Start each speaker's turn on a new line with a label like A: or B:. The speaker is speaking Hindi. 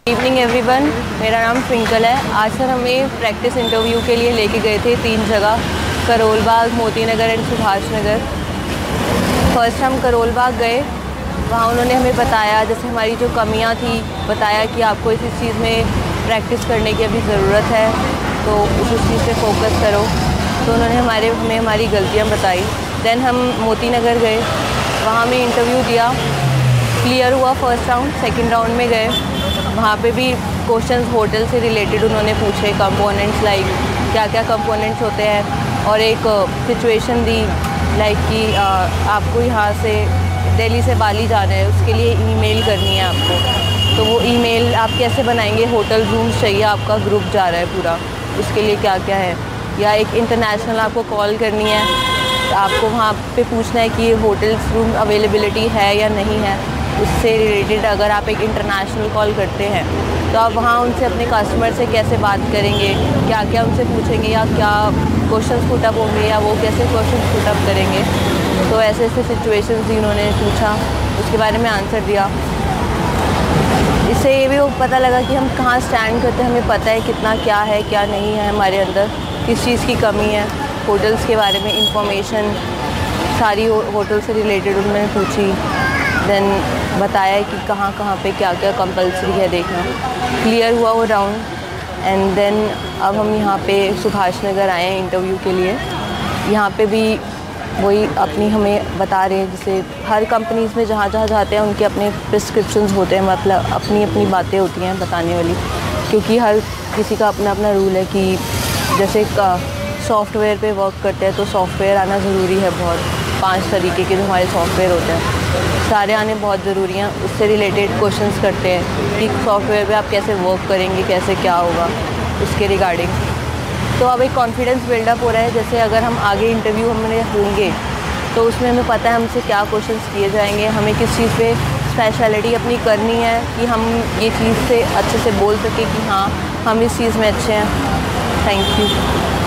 A: इवनिंग एवरीवन, मेरा नाम ट्विंकल है। आज सर हमें प्रैक्टिस इंटरव्यू के लिए लेके गए थे 3 जगह, करोल बाग, मोती नगर एंड सुभाष नगर। फर्स्ट हम करोल बाग गए। वहाँ उन्होंने हमें बताया, जैसे हमारी जो कमियाँ थी, बताया कि आपको इस चीज़ में प्रैक्टिस करने की अभी ज़रूरत है, तो उस चीज़ पे फोकस करो। तो उन्होंने हमें हमारी गलतियाँ बताई। देन हम मोती नगर गए, वहाँ हमें इंटरव्यू दिया, क्लियर हुआ फर्स्ट राउंड। सेकंड राउंड में गए, वहाँ पे भी क्वेश्चंस होटल से रिलेटेड उन्होंने पूछे, कंपोनेंट्स लाइक क्या क्या कंपोनेंट्स होते हैं, और एक सिचुएशन दी लाइक कि आपको यहाँ से दिल्ली से बाली जाना है, उसके लिए ईमेल करनी है आपको, तो वो ईमेल आप कैसे बनाएंगे। होटल रूम्स चाहिए, आपका ग्रुप जा रहा है पूरा, उसके लिए क्या क्या है। या एक इंटरनेशनल आपको कॉल करनी है, तो आपको वहाँ पे पूछना है कि होटल्स रूम अवेलेबिलिटी है या नहीं है। उससे रिलेटेड अगर आप एक इंटरनेशनल कॉल करते हैं, तो आप वहाँ उनसे अपने कस्टमर से कैसे बात करेंगे, क्या क्या उनसे पूछेंगे, या क्या क्वेश्चंस पुटअप होंगे, या वो कैसे क्वेश्चंस पुटअप करेंगे। तो ऐसे ऐसे सिचुएशंस इन्होंने पूछा, उसके बारे में आंसर दिया। इससे ये भी पता लगा कि हम कहाँ स्टैंड करते हैं, हमें पता है कितना क्या है क्या नहीं है हमारे अंदर, किस चीज़ की कमी है। होटल्स के बारे में इंफॉर्मेशन सारी होटल से रिलेटेड उन्होंने पूछी। देन बताया कि कहाँ कहाँ पे क्या क्या कंपलसरी है देखना। क्लियर हुआ वो राउंड। एंड देन अब हम यहाँ पे सुभाष नगर आए हैं इंटरव्यू के लिए। यहाँ पे भी वही अपनी हमें बता रहे हैं, जैसे हर कंपनीज़ में जहाँ जहाँ जाते हैं उनके अपने प्रिस्क्रिप्शंस होते हैं, मतलब अपनी अपनी बातें होती हैं बताने वाली, क्योंकि हर किसी का अपना अपना रूल है कि जैसे सॉफ्टवेयर पे वर्क करते हैं तो सॉफ्टवेयर आना ज़रूरी है। बहुत 5 तरीके के जो हमारे सॉफ्टवेयर होते हैं, सारे आने बहुत ज़रूरी हैं। उससे रिलेटेड क्वेश्चंस करते हैं कि सॉफ्टवेयर पे आप कैसे वर्क करेंगे, कैसे क्या होगा उसके रिगार्डिंग। तो अब एक कॉन्फिडेंस बिल्डअप हो रहा है, जैसे अगर हम आगे इंटरव्यू हमें होंगे तो उसमें हमें पता है हमसे क्या क्वेश्चंस किए जाएंगे, हमें किस चीज़ पे स्पेशलिटी अपनी करनी है कि हम ये चीज़ से अच्छे से बोल सकें कि हाँ हम इस चीज़ में अच्छे हैं। Thank you.